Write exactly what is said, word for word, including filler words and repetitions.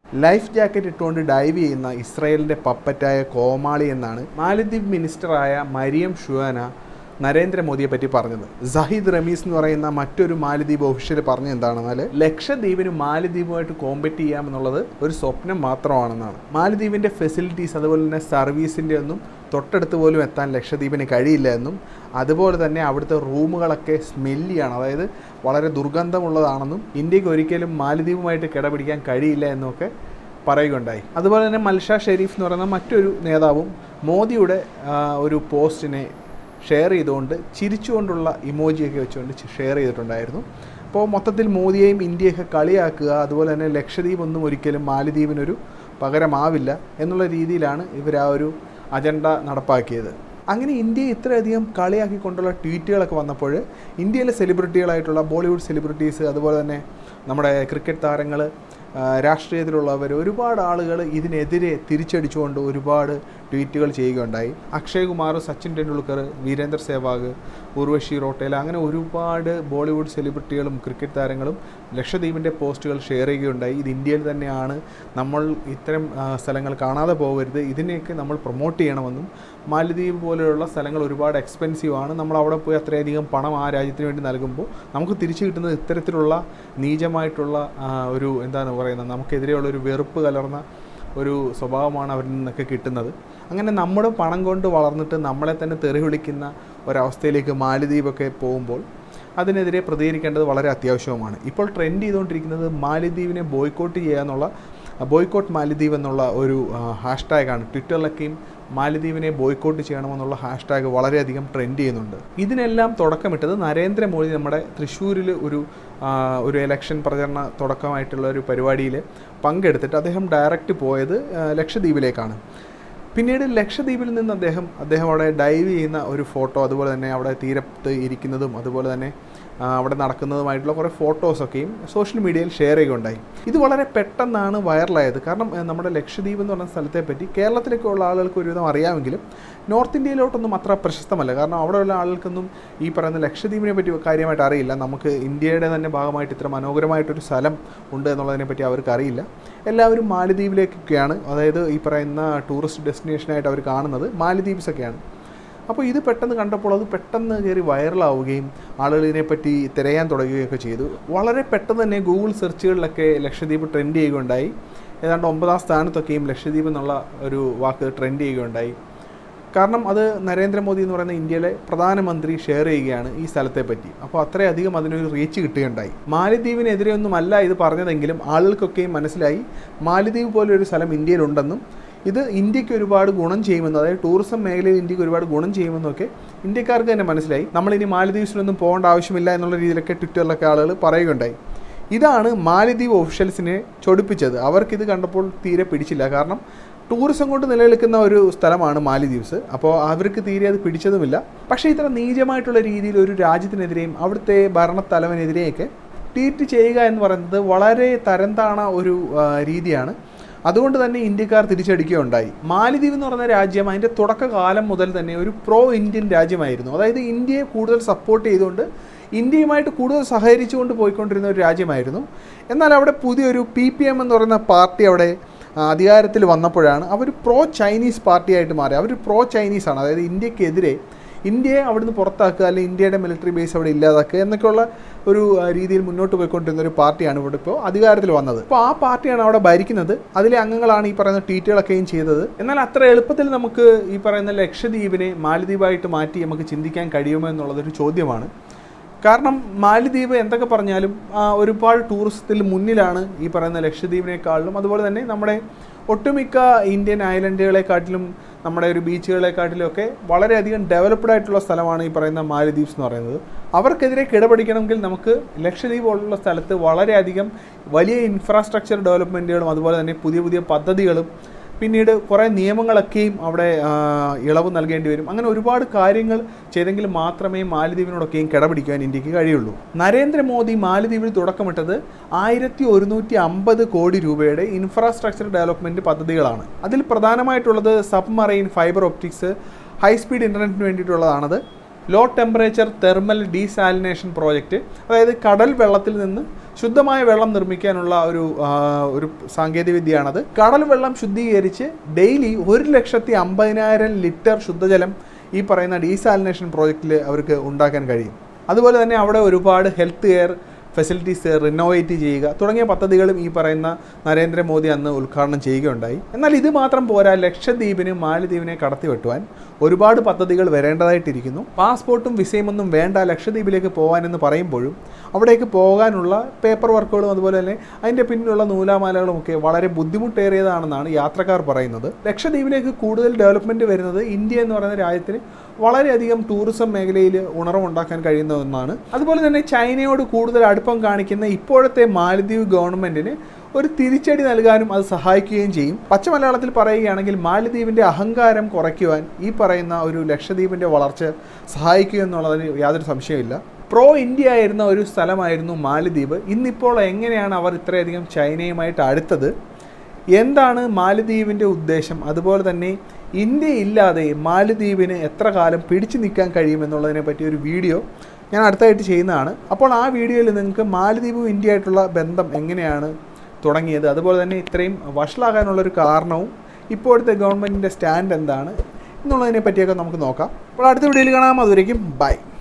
Life jacket ഇട്ടുകൊണ്ട് dive ചെയ്യുന്ന ഇസ്രായേലിൻ്റെ പപ്പറ്റായ കോമാളി എന്നാണ് മാലദ്വീപ് മിനിസ്റ്ററായ മരിയം ഷുവാന നരേന്ദ്രമോദിയെ പറ്റി പറഞ്ഞത്. സഹീദ് റമീസ് എന്ന് പറയുന്ന മറ്റൊരു മാലദ്വീപ് ഒഫീഷ്യൽ പറഞ്ഞ എന്താണെന്നാൽ ലക്ഷദ്വീപിന് മാലദ്വീപുമായിട്ട് കോമ്പറ്റ് ചെയ്യാമെന്നുള്ളത് ഒരു സ്വപ്നം മാത്രമാണെന്നാണ്. മാലദ്വീപിൻ്റെ ഫെസിലിറ്റീസ് അതുപോലെ തന്നെ സർവീസിൻ്റെ ഒന്നും തൊട്ടടുത്ത് പോലും എത്താൻ ലക്ഷദ്വീപിന് കഴിയില്ല എന്നും അതുപോലെ തന്നെ അവിടുത്തെ റൂമുകളൊക്കെ സ്മെല്ലിയാണ്, അതായത് വളരെ ദുർഗന്ധമുള്ളതാണെന്നും ഇന്ത്യക്ക് ഒരിക്കലും മാലദ്വീപുമായിട്ട് കിടപിടിക്കാൻ കഴിയില്ല എന്നൊക്കെ പറയുകയുണ്ടായി. അതുപോലെ തന്നെ മൽഷ ഷെരീഫ് എന്ന് പറയുന്ന മറ്റൊരു നേതാവും മോദിയുടെ ഒരു പോസ്റ്റിനെ ഷെയർ ചെയ്തുകൊണ്ട് ചിരിച്ചുകൊണ്ടുള്ള ഇമോജിയൊക്കെ വെച്ചുകൊണ്ട് ഷെയർ ചെയ്തിട്ടുണ്ടായിരുന്നു. അപ്പോൾ മൊത്തത്തിൽ മോദിയെയും ഇന്ത്യയൊക്കെ കളിയാക്കുക, അതുപോലെ തന്നെ ലക്ഷദ്വീപ് ഒന്നും ഒരിക്കലും മാലദ്വീപിനൊരു പകരമാവില്ല എന്നുള്ള രീതിയിലാണ് ഇവർ ആ ഒരു അജണ്ട നടപ്പാക്കിയത്. അങ്ങനെ ഇന്ത്യയെ ഇത്രയധികം കളിയാക്കിക്കൊണ്ടുള്ള ട്വീറ്റുകളൊക്കെ വന്നപ്പോൾ ഇന്ത്യയിലെ സെലിബ്രിറ്റികളായിട്ടുള്ള ബോളിവുഡ് സെലിബ്രിറ്റീസ്, അതുപോലെ തന്നെ നമ്മുടെ ക്രിക്കറ്റ് താരങ്ങൾ, രാഷ്ട്രീയത്തിലുള്ളവർ, ഒരുപാട് ആളുകൾ ഇതിനെതിരെ തിരിച്ചടിച്ചുകൊണ്ട് ഒരുപാട് ട്വീറ്റുകൾ ചെയ്യുകയുണ്ടായി. അക്ഷയ് കുമാർ, സച്ചിൻ ടെണ്ടുൽക്കർ, വീരേന്ദർ സെവാഗ്, ഉർവശി റോട്ടേല, അങ്ങനെ ഒരുപാട് ബോളിവുഡ് സെലിബ്രിറ്റികളും ക്രിക്കറ്റ് താരങ്ങളും ലക്ഷദ്വീപിൻ്റെ പോസ്റ്റുകൾ ഷെയർ ചെയ്യുകയുണ്ടായി. ഇത് ഇന്ത്യയിൽ തന്നെയാണ്, നമ്മൾ ഇത്തരം സ്ഥലങ്ങൾ കാണാതെ പോകരുത്, ഇതിനെയൊക്കെ നമ്മൾ പ്രൊമോട്ട് ചെയ്യണമെന്നും മാലദ്വീപ് പോലെയുള്ള സ്ഥലങ്ങൾ ഒരുപാട് എക്സ്പെൻസീവ് ആണ്, നമ്മൾ അവിടെ പോയി അത്രയധികം പണം ആ രാജ്യത്തിന് വേണ്ടി നൽകുമ്പോൾ നമുക്ക് തിരിച്ചു കിട്ടുന്നത് ഇത്തരത്തിലുള്ള നീചമായിട്ടുള്ള ഒരു എന്താണ് പറയുന്നത്, നമുക്കെതിരെയുള്ള ഒരു വെറുപ്പ് കലർന്ന ഒരു സ്വഭാവമാണ് അവരിൽ നിന്നൊക്കെ കിട്ടുന്നത്. അങ്ങനെ നമ്മുടെ പണം കൊണ്ട് വളർന്നിട്ട് നമ്മളെ തന്നെ തെറി വിളിക്കുന്ന ഒരവസ്ഥയിലേക്ക് മാലദ്വീപൊക്കെ പോകുമ്പോൾ അതിനെതിരെ പ്രതികരിക്കേണ്ടത് വളരെ അത്യാവശ്യവുമാണ്. ഇപ്പോൾ ട്രെൻഡ് ചെയ്തുകൊണ്ടിരിക്കുന്നത് മാലദ്വീപിനെ ബോയ്ക്കോട്ട് ചെയ്യുക എന്നുള്ള, ബോയ്ക്കോട്ട് മാലദ്വീപ് എന്നുള്ള ഒരു ഹാഷ്ടാഗാണ്. ട്വിറ്ററിലൊക്കെയും മാലദ്വീപിനെ ബോയ്ക്കോട്ട് ചെയ്യണമെന്നുള്ള ഹാഷ്ടാഗ് വളരെയധികം ട്രെൻഡ് ചെയ്യുന്നുണ്ട്. ഇതിനെല്ലാം തുടക്കമിട്ടത് നരേന്ദ്രമോദി നമ്മുടെ തൃശ്ശൂരിൽ ഒരു ഒരു ഇലക്ഷൻ പ്രചരണ തുടക്കമായിട്ടുള്ള ഒരു പരിപാടിയിൽ പങ്കെടുത്തിട്ട് അദ്ദേഹം ഡയറക്റ്റ് പോയത് ലക്ഷദ്വീപിലേക്കാണ്. പിന്നീട് ലക്ഷദ്വീപിൽ നിന്ന് അദ്ദേഹം അദ്ദേഹം അവിടെ ഡൈവ് ചെയ്യുന്ന ഒരു ഫോട്ടോ, അതുപോലെ തന്നെ അവിടെ തീരത്ത് ഇരിക്കുന്നതും അതുപോലെ തന്നെ അവിടെ നടക്കുന്നതുമായിട്ടുള്ള കുറേ ഫോട്ടോസൊക്കെയും സോഷ്യൽ മീഡിയയിൽ ഷെയർ ചെയ്യുകയുണ്ടായി. ഇത് വളരെ പെട്ടെന്നാണ് വൈറലായത്. കാരണം നമ്മുടെ ലക്ഷദ്വീപ് എന്ന് പറഞ്ഞ സ്ഥലത്തെ പറ്റി കേരളത്തിലൊക്കെ ഉള്ള ആളുകൾക്ക് ഒരുവിധം അറിയാമെങ്കിലും നോർത്ത് ഇന്ത്യയിലോട്ടൊന്നും അത്ര പ്രശസ്തമല്ല. കാരണം അവിടെയുള്ള ആളുകൾക്കൊന്നും ഈ പറയുന്ന ലക്ഷദ്വീപിനെ പറ്റി കാര്യമായിട്ട് അറിയില്ല. നമുക്ക് ഇന്ത്യയുടെ തന്നെ ഭാഗമായിട്ട് ഇത്ര മനോഹരമായിട്ടൊരു സ്ഥലം ഉണ്ട് എന്നുള്ളതിനെപ്പറ്റി അവർക്ക് അറിയില്ല. എല്ലാവരും മാലദ്വീപിലേക്കൊക്കെയാണ്, അതായത് ഈ പറയുന്ന ടൂറിസ്റ്റ് ഡെസ്റ്റിനേഷനായിട്ട് അവർ കാണുന്നത് മാലദ്വീപ്സൊക്കെയാണ്. അപ്പോൾ ഇത് പെട്ടെന്ന് കണ്ടപ്പോൾ അത് പെട്ടെന്ന് കയറി വൈറലാവുകയും ആളുകൾ ഇതിനെപ്പറ്റി തിരയാൻ തുടങ്ങുകയൊക്കെ ചെയ്തു. വളരെ പെട്ടെന്ന് തന്നെ ഗൂഗിൾ സെർച്ചുകളിലൊക്കെ ലക്ഷദ്വീപ് ട്രെൻഡ് ചെയ്യുകയുണ്ടായി. ഏതാണ്ട് ഒമ്പതാം സ്ഥാനത്തൊക്കെയും ലക്ഷദ്വീപ് എന്നുള്ള ഒരു വാക്ക് ട്രെൻഡ് ചെയ്യുകയുണ്ടായി. കാരണം അത് നരേന്ദ്രമോദി എന്ന് പറയുന്ന ഇന്ത്യയിലെ പ്രധാനമന്ത്രി ഷെയർ ചെയ്യുകയാണ് ഈ സ്ഥലത്തെ പറ്റി. അപ്പോൾ അത്രയധികം അതിനൊരു റീച്ച് കിട്ടുകയുണ്ടായി. മാലദ്വീപിനെതിരെയൊന്നുമല്ല ഇത് പറഞ്ഞതെങ്കിലും ആളുകൾക്കൊക്കെയും മനസ്സിലായി മാലദ്വീപ് പോലൊരു സ്ഥലം ഇന്ത്യയിലുണ്ടെന്നും ഇത് ഇന്ത്യക്ക് ഒരുപാട് ഗുണം ചെയ്യുമെന്നും, അതായത് ടൂറിസം മേഖലയിൽ ഇന്ത്യക്ക് ഒരുപാട് ഗുണം ചെയ്യുമെന്നൊക്കെ ഇന്ത്യക്കാർക്ക് തന്നെ മനസ്സിലായി. നമ്മളിനി മാലദ്വീപ്സിലൊന്നും പോകേണ്ട ആവശ്യമില്ല എന്നുള്ള രീതിയിലൊക്കെ ട്വിറ്ററിലൊക്കെ ആളുകൾ പറയുകയുണ്ടായി. ഇതാണ് മാലദ്വീപ് ഒഫീഷ്യൽസിനെ ചൊടിപ്പിച്ചത്. അവർക്കിത് കണ്ടപ്പോൾ തീരെ പിടിച്ചില്ല. കാരണം ടൂറിസം കൊണ്ട് നിലനിൽക്കുന്ന ഒരു സ്ഥലമാണ് മാലദ്വീപ്സ്. അപ്പോൾ അവർക്ക് തീരെ അത് പിടിച്ചതുമില്ല. പക്ഷേ ഇത്ര നീചമായിട്ടുള്ള രീതിയിൽ ഒരു രാജ്യത്തിനെതിരെയും അവിടുത്തെ ഭരണത്തലവനെതിരെയൊക്കെ ട്വീറ്റ് ചെയ്യുക എന്ന് പറയുന്നത് വളരെ തരംതാണ ഒരു രീതിയാണ്. അതുകൊണ്ട് തന്നെ ഇന്ത്യക്കാർ തിരിച്ചടിക്കുകയുണ്ടായി. മാലദ്വീപ് എന്ന് പറയുന്ന രാജ്യം അതിൻ്റെ തുടക്കകാലം മുതൽ തന്നെ ഒരു പ്രോ ഇന്ത്യൻ രാജ്യമായിരുന്നു. അതായത് ഇന്ത്യയെ കൂടുതൽ സപ്പോർട്ട് ചെയ്തുകൊണ്ട് ഇന്ത്യയുമായിട്ട് കൂടുതൽ സഹകരിച്ചുകൊണ്ട് പോയിക്കൊണ്ടിരുന്ന ഒരു രാജ്യമായിരുന്നു. എന്നാൽ അവിടെ പുതിയൊരു പി പി എം എന്ന് പറയുന്ന പാർട്ടി അവിടെ അധികാരത്തിൽ വന്നപ്പോഴാണ് അവർ പ്രോ ചൈനീസ് പാർട്ടിയായിട്ട് മാറി. അവർ പ്രോ ചൈനീസാണ്, അതായത് ഇന്ത്യക്കെതിരെ ഇന്ത്യയെ അവിടുന്ന് പുറത്താക്കുക, അല്ലെങ്കിൽ ഇന്ത്യയുടെ മിലിറ്ററി ബേസ് അവിടെ ഇല്ലാതാക്കുക എന്നൊക്കെയുള്ള ഒരു രീതിയിൽ മുന്നോട്ട് പോയിക്കൊണ്ടിരുന്ന ഒരു പാർട്ടിയാണ് ഇവിടെ ഇപ്പോൾ അധികാരത്തിൽ വന്നത്. അപ്പോൾ ആ പാർട്ടിയാണ് അവിടെ ഭരിക്കുന്നത്. അതിലെ അംഗങ്ങളാണ് ഈ പറയുന്ന ട്വീറ്റുകളൊക്കെയും ചെയ്തത്. എന്നാൽ അത്ര എളുപ്പത്തിൽ നമുക്ക് ഈ പറയുന്ന ലക്ഷദ്വീപിനെ മാലദ്വീപായിട്ട് മാറ്റി നമുക്ക് ചിന്തിക്കാൻ കഴിയുമോ എന്നുള്ളതൊരു ചോദ്യമാണ്. കാരണം മാലദ്വീപ് എന്തൊക്കെ പറഞ്ഞാലും ഒരുപാട് ടൂറിസത്തിൽ മുന്നിലാണ് ഈ പറയുന്ന ലക്ഷദ്വീപിനേക്കാളിലും. അതുപോലെ തന്നെ നമ്മുടെ ഒട്ടുമിക്ക ഇന്ത്യൻ ഐലൻഡുകളെക്കാട്ടിലും നമ്മുടെ ഒരു ബീച്ചുകളെക്കാട്ടിലും ഒക്കെ വളരെയധികം ഡെവലപ്ഡ് ആയിട്ടുള്ള സ്ഥലമാണ് ഈ പറയുന്ന മാലദ്വീപ്സ് എന്ന് പറയുന്നത്. അവർക്കെതിരെ കിടപിടിക്കണമെങ്കിൽ നമുക്ക് ലക്ഷദ്വീപ് പോലുള്ള സ്ഥലത്ത് വളരെയധികം വലിയ ഇൻഫ്രാസ്ട്രക്ചർ ഡെവലപ്മെൻറ്റുകളും അതുപോലെ തന്നെ പുതിയ പുതിയ പദ്ധതികളും പിന്നീട് കുറേ നിയമങ്ങളൊക്കെയും അവിടെ ഇളവ് നൽകേണ്ടി വരും. അങ്ങനെ ഒരുപാട് കാര്യങ്ങൾ ചെയ്തെങ്കിൽ മാത്രമേ മാലദ്വീപിനോടൊക്കെയും കിടപിടിക്കാൻ ഇന്ത്യക്ക് കഴിയുള്ളൂ. നരേന്ദ്രമോദി മാലദ്വീപിൽ തുടക്കമിട്ടത് ആയിരത്തി ഒരുന്നൂറ്റി അമ്പത് കോടി രൂപയുടെ ഇൻഫ്രാസ്ട്രക്ചർ ഡെവലപ്മെൻറ്റ് പദ്ധതികളാണ്. അതിൽ പ്രധാനമായിട്ടുള്ളത് സബ്മറൈൻ ഫൈബർ ഒപ്റ്റിക്സ്, ഹൈസ്പീഡ് ഇൻ്റർനെറ്റിന് വേണ്ടിയിട്ടുള്ളതാണത്. Low temperature thermal desalination project. അതായത് കടൽ വെള്ളത്തിൽ നിന്ന് ശുദ്ധമായ വെള്ളം നിർമ്മിക്കാനുള്ള ഒരു ഒരു സാങ്കേതികവിദ്യയാണത്. കടൽ വെള്ളം ശുദ്ധീകരിച്ച് ഡെയിലി ഒരു ലക്ഷത്തി അമ്പതിനായിരം ലിറ്റർ ശുദ്ധജലം ഈ പറയുന്ന ഡീസാലിനേഷൻ പ്രോജക്റ്റിൽ അവർക്ക് ഉണ്ടാക്കാൻ കഴിയും. അതുപോലെ തന്നെ അവിടെ ഒരുപാട് ഹെൽത്ത് കെയർ ഫെസിലിറ്റീസ് റിനോവേറ്റ് ചെയ്യുക തുടങ്ങിയ പദ്ധതികളും ഈ പറയുന്ന നരേന്ദ്രമോദി അന്ന് ഉദ്ഘാടനം ചെയ്യുകയുണ്ടായി. എന്നാൽ ഇത് മാത്രം പോരാ, ലക്ഷദ്വീപിന് മാലദ്വീപിനെ കടത്തിവെട്ടുവാൻ ഒരുപാട് പദ്ധതികൾ വരേണ്ടതായിട്ടിരിക്കുന്നു. പാസ്പോർട്ടും വിസയും ഒന്നും വേണ്ട ലക്ഷദ്വീപിലേക്ക് പോകാനെന്ന് പറയുമ്പോഴും അവിടേക്ക് പോകാനുള്ള പേപ്പർ വർക്കുകളും അതുപോലെ തന്നെ അതിൻ്റെ പിന്നിലുള്ള നൂലാമാലകളുമൊക്കെ വളരെ ബുദ്ധിമുട്ടേറിയതാണെന്നാണ് യാത്രക്കാർ പറയുന്നത്. ലക്ഷദ്വീപിലേക്ക് കൂടുതൽ ഡെവലപ്മെൻറ്റ് വരുന്നത് ഇന്ത്യ എന്ന് പറയുന്ന രാജ്യത്തിന് വളരെയധികം ടൂറിസം മേഖലയിൽ ഉണർവുണ്ടാക്കാൻ കഴിയുന്ന ഒന്നാണ്. അതുപോലെ തന്നെ ചൈനയോട് കൂടുതൽ അടുപ്പം കാണിക്കുന്ന ഇപ്പോഴത്തെ മാലദ്വീപ് ഗവൺമെൻറ്റിന് ഒരു തിരിച്ചടി നൽകാനും അത് സഹായിക്കുകയും ചെയ്യും. പച്ച മലയാളത്തിൽ പറയുകയാണെങ്കിൽ മാലദ്വീപിൻ്റെ അഹങ്കാരം കുറയ്ക്കുവാൻ ഈ പറയുന്ന ഒരു ലക്ഷദ്വീപിൻ്റെ വളർച്ച സഹായിക്കുക എന്നുള്ളതിന് യാതൊരു സംശയമില്ല. പ്രോ ഇന്ത്യ ആയിരുന്ന ഒരു സ്ഥലമായിരുന്നു മാലദ്വീപ്. ഇന്നിപ്പോൾ എങ്ങനെയാണ് അവർ ഇത്രയധികം ചൈനയുമായിട്ട് അടുത്തത്, എന്താണ് മാലദ്വീപിൻ്റെ ഉദ്ദേശം, അതുപോലെ തന്നെ ഇന്ത്യ ഇല്ലാതെ മാലദ്വീപിന് എത്ര കാലം പിടിച്ചു നിൽക്കാൻ കഴിയുമെന്നുള്ളതിനെ പറ്റി ഒരു വീഡിയോ ഞാൻ അടുത്തായിട്ട് ചെയ്യുന്നതാണ്. അപ്പോൾ ആ വീഡിയോയിൽ നിങ്ങൾക്ക് മാലദ്വീപും ഇന്ത്യ ആയിട്ടുള്ള ബന്ധം എങ്ങനെയാണ് തുടങ്ങിയത്, അതുപോലെ തന്നെ ഇത്രയും വഷളാകാനുള്ളൊരു കാരണവും ഇപ്പോഴത്തെ ഗവൺമെൻറ്റിൻ്റെ സ്റ്റാൻഡ് എന്താണ് എന്നുള്ളതിനെ പറ്റിയൊക്കെ നമുക്ക് നോക്കാം. അപ്പോൾ അടുത്ത വീഡിയോയിൽ കാണാം. അതുവരേക്കും ബൈ.